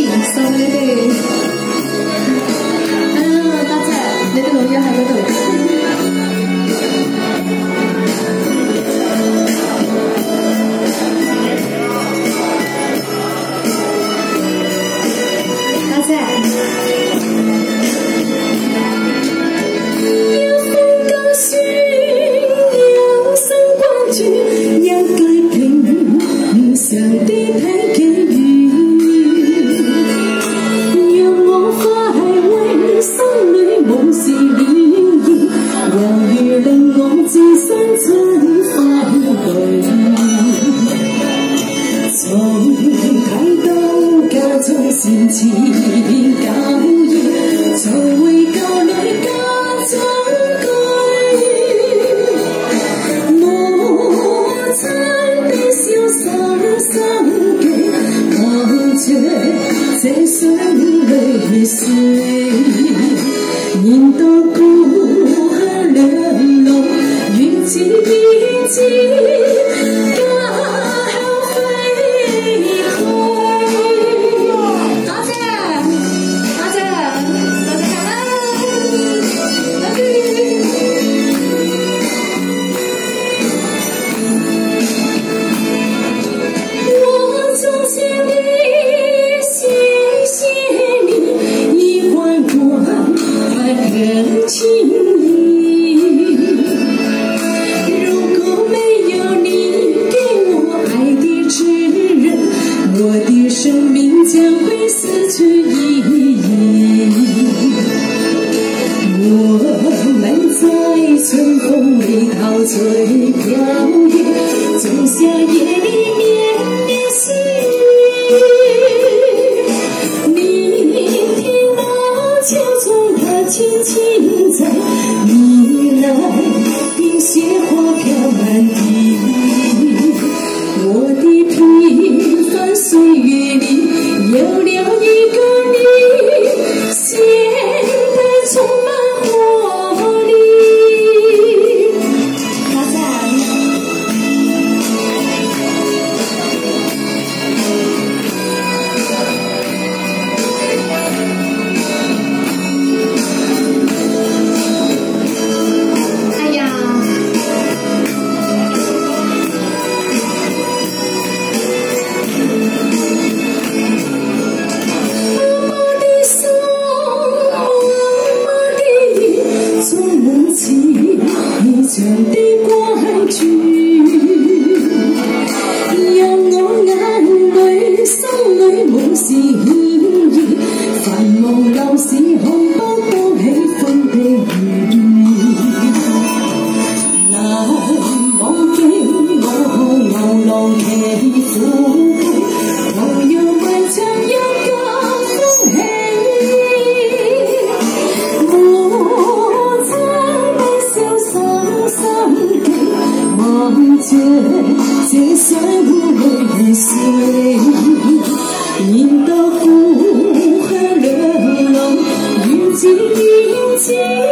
送你哋。多謝你哋老友喺嗰度。多謝。有風高雪，有心關注，一句平常的睇寄語，讓我花係為心裏無事了意，猶如令我置身春花裏。從睇到家中善詞教義，從會教女家長句，母親的瀟灑生機，望着這雙淚水，年到故鄉兩老，如此意志。生命将会失去意义。我们在春风里陶醉飘逸，仲夏夜里绵绵细雨。你听那秋虫它轻轻在呢喃，冰雪花飘满地。我的平凡岁月里有了一个你，显得充满活力。多謝。哎呀！你唱的關注，讓我眼淚心裏無事顯現，繁忙舊事看不到喜歡的語，難忘記我流浪騎虎，同樣為唱一家歡喜。望着這雙淚水，年到故鄉兩老，如此意志。